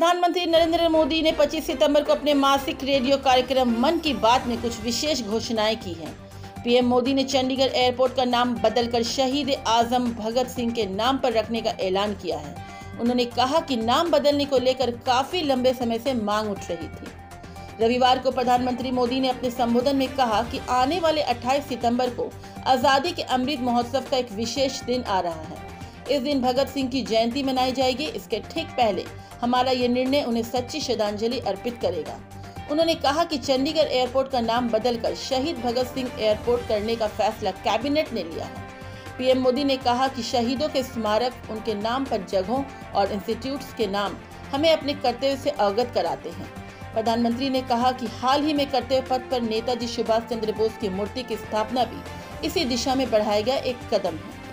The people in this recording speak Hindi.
प्रधानमंत्री नरेंद्र मोदी ने 25 सितंबर को अपने मासिक रेडियो कार्यक्रम मन की बात में कुछ विशेष घोषणाएं की हैं। पीएम मोदी ने चंडीगढ़ एयरपोर्ट का नाम बदलकर शहीद आजम भगत सिंह के नाम पर रखने का ऐलान किया है। उन्होंने कहा कि नाम बदलने को लेकर काफी लंबे समय से मांग उठ रही थी। रविवार को प्रधानमंत्री मोदी ने अपने संबोधन में कहा कि आने वाले 28 सितंबर को आजादी के अमृत महोत्सव का एक विशेष दिन आ रहा है। इस दिन भगत सिंह की जयंती मनाई जाएगी। इसके ठीक पहले हमारा ये निर्णय उन्हें सच्ची श्रद्धांजलि अर्पित करेगा। उन्होंने कहा कि चंडीगढ़ एयरपोर्ट का नाम बदलकर शहीद भगत सिंह एयरपोर्ट करने का फैसला कैबिनेट ने लिया है। पीएम मोदी ने कहा कि शहीदों के स्मारक, उनके नाम पर जगहों और इंस्टीट्यूट्स के नाम हमें अपने कर्तव्य से अवगत कराते हैं। प्रधानमंत्री ने कहा कि हाल ही में कर्तव्य पथ पर नेताजी सुभाष चंद्र बोस की मूर्ति की स्थापना भी इसी दिशा में बढ़ाया गया एक कदम है।